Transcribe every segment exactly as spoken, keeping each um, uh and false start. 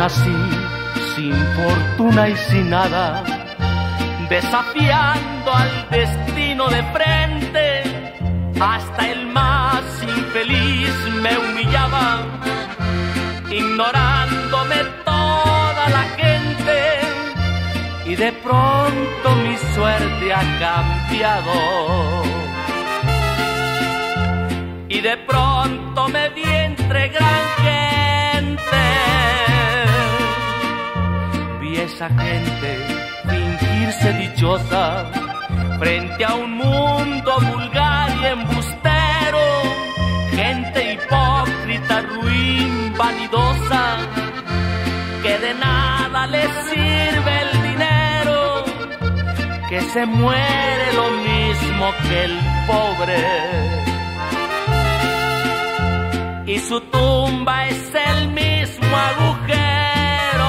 nací sin fortuna y sin nada, desafiando al destino de frente. Hasta el más infeliz me humillaba, ignorándome toda la gente. Y de pronto mi suerte ha cambiado, y de pronto me vi entre gran gente. Vi esa gente fingirse dichosa frente a un mundo vulgar y embustero, gente hipócrita, ruin, vanidosa, que de nada les sirve el dinero, que se muere lo mismo que el pobre, y su tumba es el mismo agujero.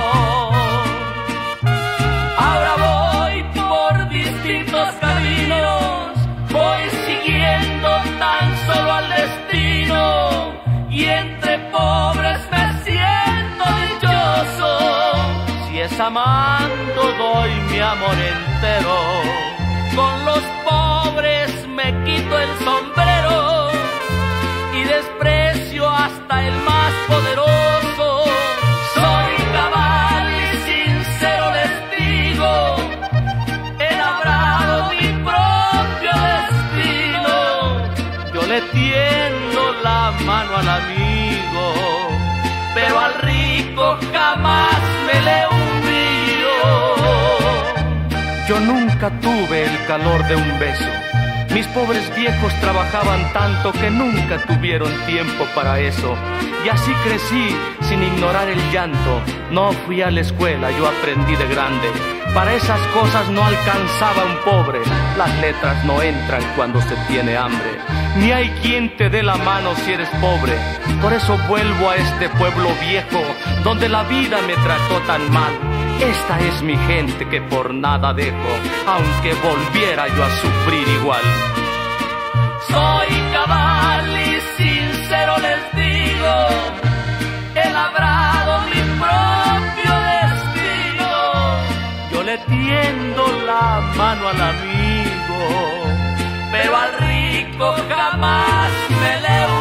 Ahora voy por distintos caminos, voy siguiendo tan solo al destino, y entre pobres me siento dichoso. Si es amando doy mi amor entero, con los pobres me quito el sombrero y desprecio hasta el más poderoso. Soy cabal y sincero les digo, he labrado mi propio destino. Yo le tiendo la mano al amigo, pero al rico jamás me le humillo. Yo nunca tuve el calor de un beso. Mis pobres viejos trabajaban tanto que nunca tuvieron tiempo para eso. Y así crecí sin ignorar el llanto. No fui a la escuela, yo aprendí de grande. Para esas cosas no alcanzaba un pobre. Las letras no entran cuando se tiene hambre. Ni hay quien te dé la mano si eres pobre. Por eso vuelvo a este pueblo viejo, donde la vida me trató tan mal. Esta es mi gente que por nada dejo, aunque volviera yo a sufrir igual. Soy cabal y sincero les digo, he labrado mi propio destino. Yo le tiendo la mano al amigo, pero al rico jamás me le